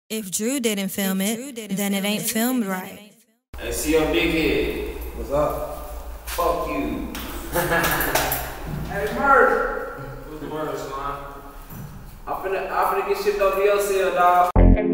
If Drew didn't film it, then it ain't filmed right. Hey, see your big head. What's up? Fuck you. Hey, Murder. Who's the murder, Slime? I'm finna get shipped over your cell, dog.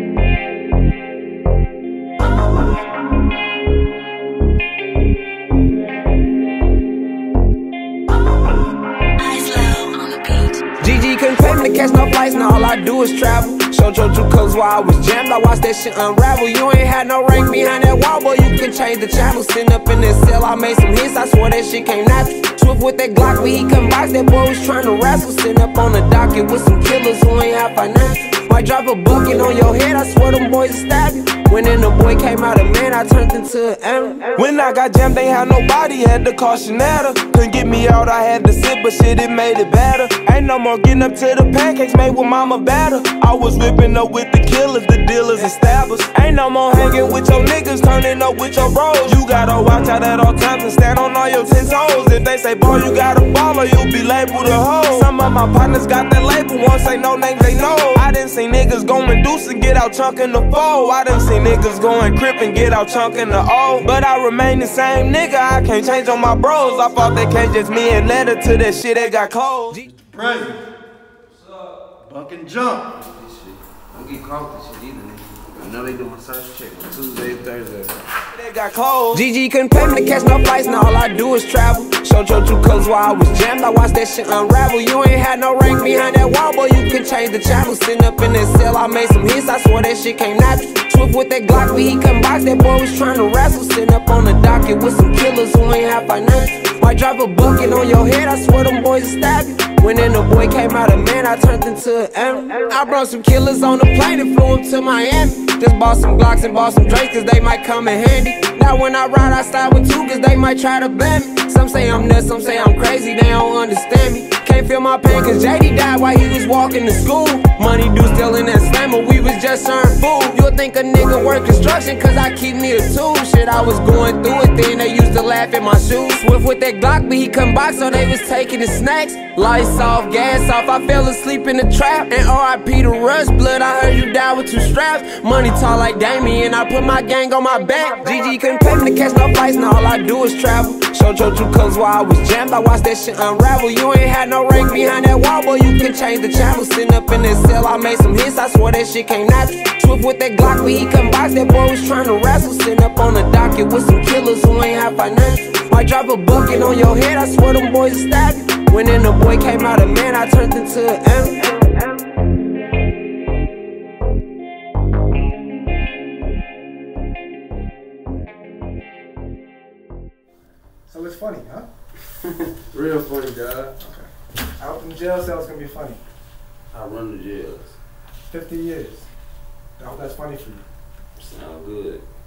GG couldn't pay me to catch no flights, now all I do is travel. Showed your true colors while I was jammed, I watched that shit unravel. You ain't had no rank behind that wall, boy, you can change the channel. Sitting up in this cell, I made some hits, I swore that shit came natural. Swift with that Glock, but he couldn't box, that boy was trying to wrestle. Sitting up on the docket with some killers who ain't have financial. Might drop a bucket on your head, I swear them boys will stab you. When then the boy came out a man, I turned into an animal. When I got jammed, ain't had nobody, had to call Shanetta. Couldn't get me out, I had to sit, but shit, it made it better. Ain't no more getting up to the pancakes made with mama batter. I was whipping up with the killers, the dealers and stabbers. Ain't no more hanging with your niggas, turning up with your bros. You gotta watch out at all times and stand on all your 10 toes. If they say, boy, you got a baller, you'll be labeled a hoe. Some of my partners got that label, won't say no names, they know. I done seen niggas going deuce and get out chunking the foe. I done seen niggas going crip and get out chunking the O. But I remain the same nigga, I can't change on my bros. I thought they can't just me and letter to that shit, they got closed. President. What's up? Buck and jump. This shit. Don't get caught with this shit either, nigga. I know they doing search check on Tuesday, Thursday. They got closed. GG couldn't pay me to catch no flights, now all I do is travel. Showed your true colors while I was jammed, I watched that shit unravel. You ain't had no rank behind that wall, boy, you can change the channel. Sitting up in this cell, I made some hits, I swore that shit came natural. Swift with that Glock, but he couldn't box, that boy was trying to wrestle. Sitting up on the docket with some killers who ain't have financial. Might drop a bucket on your head, I swear them boys will stab you. When then the boy came out a man, I turned into an animal. I brought some killers on the plane and flew them to Miami. Just bought some Glocks and bought some Drakes, cause they might come in handy. Now when I ride, I slide with two, cause they might try to ban me. Some say I'm nuts, some say I'm crazy, they don't understand me. Can't feel my pain, cause JD died while he was walking to school. Money due still in that slammer, we was just earning food. You'll think a nigga work construction, cause I keep me a tool. Shit, I was going through it then, they used to laugh at my shoes. Swift with that Glock, but he couldn't box, so they was taking his snacks. Lights off, gas off, I fell asleep in the trap. And RIP to Rush Blood, I heard you died with 2 straps. Money tall like Damien, I put my gang on my back. GG couldn't pay me to catch no flights, now all I do is travel. Showed your true colors while I was jammed, I watched that shit unravel. You ain't had no rank behind that wall, boy, you can change the channel. Sitting up in this cell, I made some hits, I swore that shit came natural. Swift with that Glock, but he couldn't box, that boy was trying to wrestle. Sitting up on the docket with some killers who ain't have financial. Might drop a bucket on your head, I swear them boys will stab you. When then the boy came out a man, I turned into an animal. So it's funny, huh? Real funny, dog. Okay. Out in jail cell, it's gonna be funny. I run the jails. 50 years. I hope that's funny for you. Sound good.